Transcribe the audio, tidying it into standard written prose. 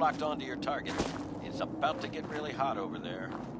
locked onto your target. It's about to get really hot over there.